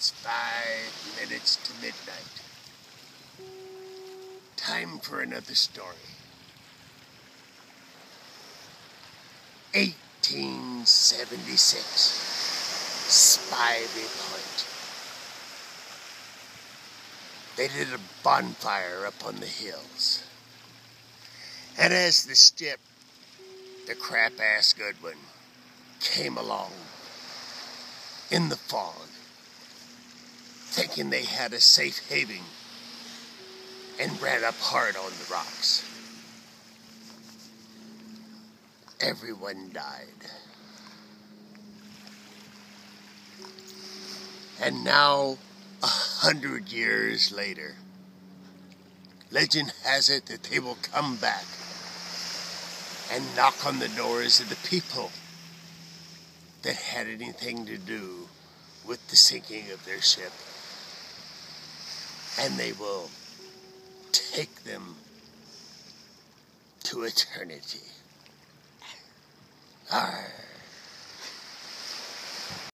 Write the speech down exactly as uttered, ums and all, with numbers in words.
It's five minutes to midnight. Time for another story. eighteen seventy-six. Spivey Point. They did a bonfire up on the hills. And as the ship, the crap-ass Goodwin, came along in the fog, thinking they had a safe haven, and ran up hard on the rocks. Everyone died. And now, a hundred years later, legend has it that they will come back and knock on the doors of the people that had anything to do with the sinking of their ship. And they will take them to eternity. Arr.